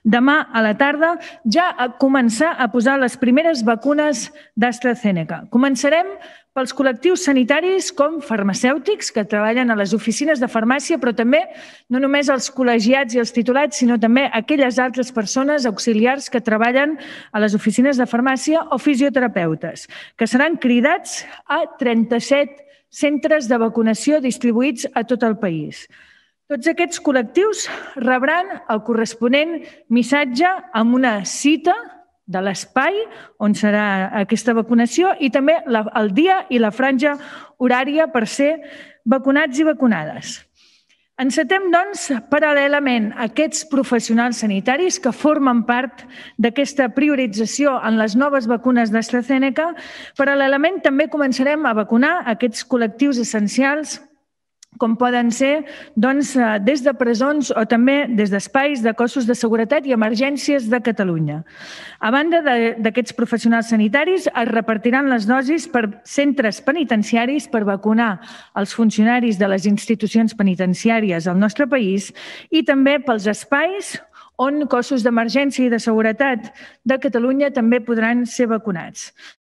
demà a la tarda, ja a començar a posar les primeres vacunes d'AstraZeneca. Començarem pels col·lectius sanitaris com farmacèutics que treballen a les oficines de farmàcia, però també no només els col·legiats i els titulats, sinó també aquelles altres persones auxiliars que treballen a les oficines de farmàcia o fisioterapeutes, que seran cridats a 37 centres de vacunació distribuïts a tot el país. Tots aquests col·lectius rebran el corresponent missatge amb una cita de l'espai on serà aquesta vacunació i també el dia i la franja horària per ser vacunats i vacunades. Encetem, doncs, paral·lelament a aquests professionals sanitaris que formen part d'aquesta priorització en les noves vacunes d'AstraZeneca. Paral·lelament també començarem a vacunar aquests col·lectius essencials com poden ser des de presons o també des d'espais de cossos de seguretat i emergències de Catalunya. A banda d'aquests professionals sanitaris, es repartiran les dosis per centres penitenciaris per vacunar els funcionaris de les institucions penitenciàries al nostre país i també pels espais on cossos d'emergència i de seguretat de Catalunya també podran ser vacunats.